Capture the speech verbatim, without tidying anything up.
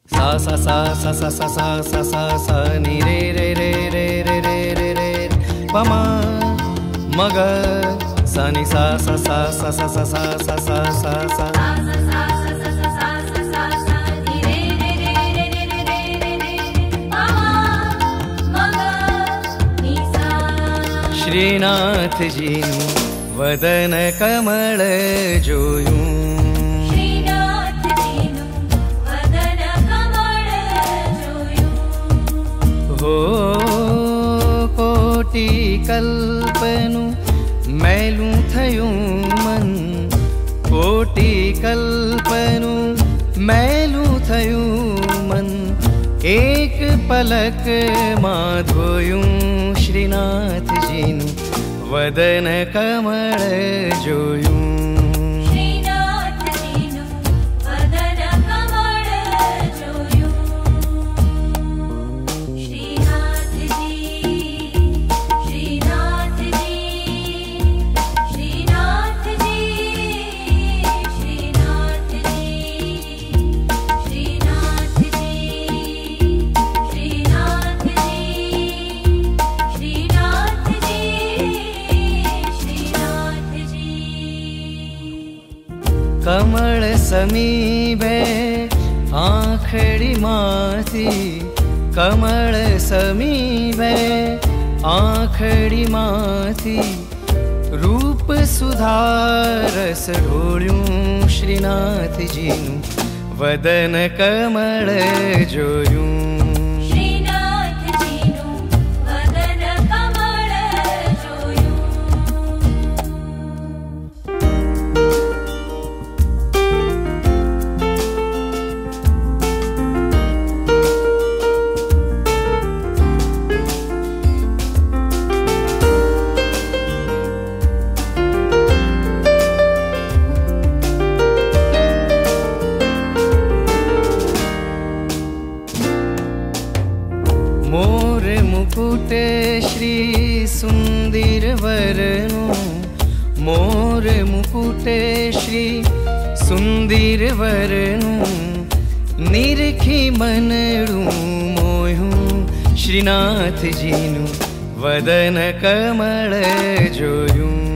सा सा सा सा सा सा सा सा सा सा नि रे रे रे रे रे रे रे रे प म म ग सा नि सा सा सा सा सा सा सा सा सा सा सा श्रीनाथ जी वदन कमल जोयूं हो कोटि कल्पनु मैलू थयूं मन कोटि कल्पनु मैलू थयूं मन एक पलक मां धोयूं श्रीनाथ जी वदन कमल जोयूं कमल समीबे आँखड़ी माथी कमल समीबे आँखड़ी माथी रूप सुधारस ढोळ्यूं श्रीनाथ जी वदन कमल जोयूं मोर मुकुट श्री सुंदर वरनु मोर मुकुट श्री सुंदर वरनु निरखी मनडू मोयूं श्रीनाथ जी वदन कमल जोयूं